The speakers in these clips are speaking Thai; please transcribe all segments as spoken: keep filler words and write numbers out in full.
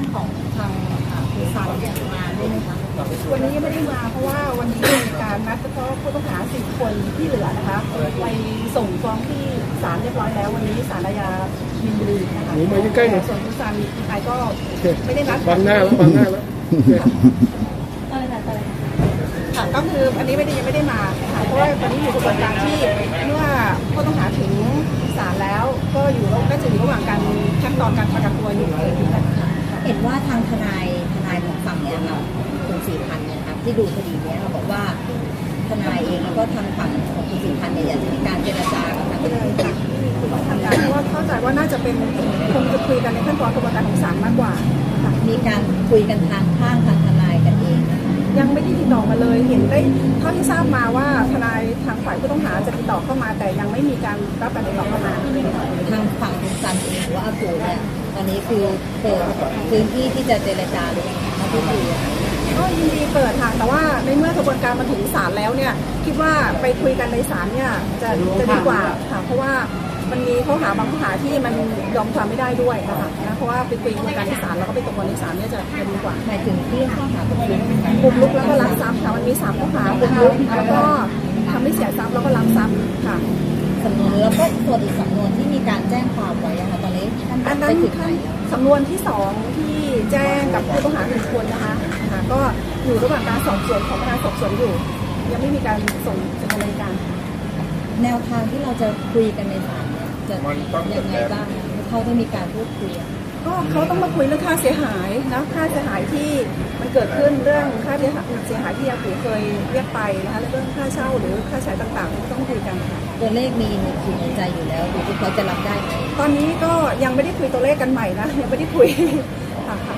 ของทางคุณซันเนี่ยมาด้วยไหมคะวันนี้ไม่ได้มาเพราะว่าวันนี้มีการนัดเฉพาะผู้ต้องหาสี่คนที่เหลือนะคะไปส่งฟ้องที่ศาลเรียบร้อยแล้ววันนี้ศาลอาญามินบุรีนะคะหนูมาใกล้ๆหน่อยส่วนคุณซันไอก็ไม่ได้นัดบังหน้าแล้วบังหน้าแล้วอะไรนะอะไรค่ะก็คืออันนี้ไม่ได้ยังไม่ได้มาค่ะเพราะว่าตอนนี้อยู่กระบวนการที่เมื่อผู้ต้องหาถึงศาลแล้วก็อยู่ก็จะอยู่ระหว่างการขั้นตอนการประกันตัวอยู่เห็นว่าทางทนายทนายของฝั่งเนี่ยค่ะคุณศรีพันธ์นะครับที่ดูคดีนี้เราบอกว่าทนายเองแล้วก็ทางฝั่งของคุณศรีพันธ์เนี่ยอยากจะมีการเจรจากับทางเลยค่ะทางการเพราะว่าเข้าใจว่าน่าจะเป็นคงจะคุยกันในขั้นตอนกระบวนการของศาลมากกว่ามีการคุยกันทางข้างทางทนายกันเองยังไม่ได้ติดต่อมาเลยเห็นได้เท่าที่ทราบมาว่าทนายทางฝ่ายผู้ต้องหาจะติดต่อเข้ามาแต่ยังไม่มีการรับการติดต่อเข้ามาทางฝั่งคุณซันเองหรือว่าอากูเนี่ยตอนนี้คือเปิดพื้นที่ที่จะเจรจาหรือมาพูดคุยก็ยินดีเปิดทางแต่ว่าในเมื่อกระบวนการมาถึงศาลแล้วเนี่ยคิดว่าไปคุยกันในศาลเนี่ยจะจะดีกว่าค่ะเพราะว่ามันมีข้อหาบางข้อหาที่มันยอมความไม่ได้ด้วยนะคะนะเพราะว่าไปคุยกันในศาลแล้วก็ไปตกลงในศาลเนี่ยจะดีกว่าหมายถึงที่ข้อหาบุกรุกบุกรุกแล้วก็ลักทรัพย์ค่ะมันมีสามข้อหาบุกรุกแล้วก็ทำให้เสียทรัพย์แล้วก็ลักทรัพย์ค่ะสำนวนแล้วก็ส่วนอีกสำนวนที่มีการแจ้งความไว้ค่ะตอนนี้อันนั้นสำนวนที่สองที่แจ้งกับผู้ต้องหาหนึ่งคนนะคะก็อยู่ระหว่างการสอบสวนของพนักงานสอบสวนอยู่ยังไม่มีการส่งสำนวนในการแนวทางที่เราจะคุยกันในศาลเนี่ยจะยังไงบ้างเขาจะมีการพูดคุยก็เขาต้องมาคุยเรื่องค่าเสียหายนะค่าเสียหายที่มันเกิดขึ้นเรื่องค่าเสียหายเสียหายที่ยาผูเคยเรียกไปนะคะเรื่องค่าเช่าหรือค่าใช้ต่างๆต้องคุยกันค่ะตัวเลขมีอยู่ในใจอยู่แล้วดูที่เขาจะรับได้ไหมตอนนี้ก็ยังไม่ได้คุยตัวเลขกันใหม่นะยังไม่ได้คุยค่ะค่ะ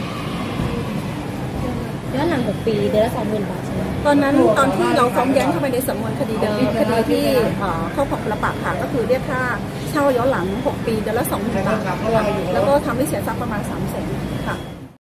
แล้วหลังหกปีเดือนละสองหมื่นบาทใช่ไหมตอนนั้นตอนที่เราฟ้องแย้งเข้าไปในสำนวนคดีเดิมคดีที่เข้าของประปักษ์ค่ะก็คือเรียกค่าเช่าย้อนหลังหกปีเดือนละสองหมื่นบาทแล้วก็ทำให้เสียทรัพย์ประมาณสามแสนค่ะ